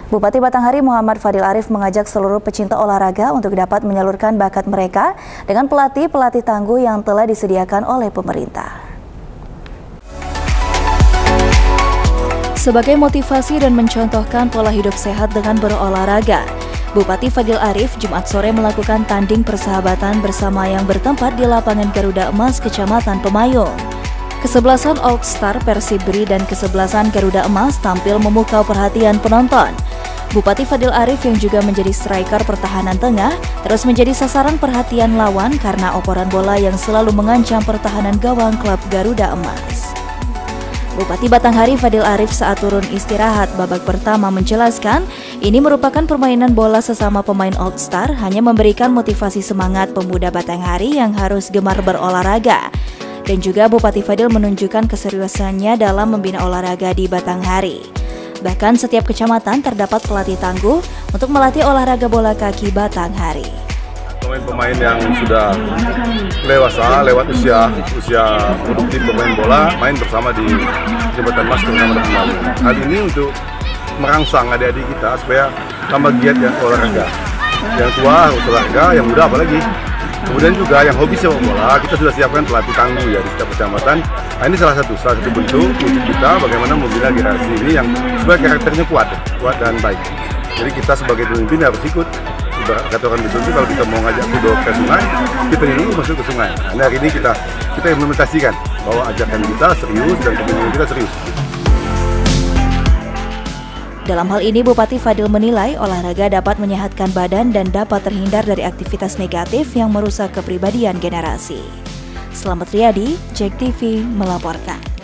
Bupati Batanghari Muhammad Fadil Arif mengajak seluruh pecinta olahraga untuk dapat menyalurkan bakat mereka dengan pelatih-pelatih tangguh yang telah disediakan oleh pemerintah. Sebagai motivasi dan mencontohkan pola hidup sehat dengan berolahraga, Bupati Fadil Arif Jumat sore melakukan tanding persahabatan bersama yang bertempat di lapangan Garuda Emas, Kecamatan Pemayung. Kesebelasan All Star Persib BRI dan kesebelasan Garuda Emas tampil memukau perhatian penonton. Bupati Fadil Arif yang juga menjadi striker pertahanan tengah terus menjadi sasaran perhatian lawan karena oporan bola yang selalu mengancam pertahanan gawang klub Garuda Emas. Bupati Batanghari Fadil Arif saat turun istirahat babak pertama menjelaskan ini merupakan permainan bola sesama pemain All Star, hanya memberikan motivasi semangat pemuda Batanghari yang harus gemar berolahraga. Dan juga Bupati Fadil menunjukkan keseriusannya dalam membina olahraga di Batanghari. Bahkan setiap kecamatan terdapat pelatih tangguh untuk melatih olahraga bola kaki Batanghari. Pemain-pemain yang sudah dewasa, lewat usia produktif pemain bola, main bersama di Jembatan Mas Kecamatan Pemayung. Hal ini untuk merangsang adik-adik kita supaya tambah giat ya olahraga. Yang tua harus olahraga, yang muda apalagi. Kemudian juga yang hobi sepak bola, kita sudah siapkan pelatih tangguh ya di setiap kecamatan. Nah, ini salah satu bentuk wujud kita bagaimana membina generasi ini yang sebagai karakternya kuat dan baik. Jadi kita sebagai pemimpin harus ikut. Kata orang di kalau kita mau ngajak kudo ke sungai, kita dulu masuk ke sungai. Nah, hari ini kita implementasikan bahwa ajakan kita serius dan kepemimpinan kita serius. Dalam hal ini, Bupati Fadil menilai olahraga dapat menyehatkan badan dan dapat terhindar dari aktivitas negatif yang merusak kepribadian generasi. Selamat Riyadi, JEK TV melaporkan.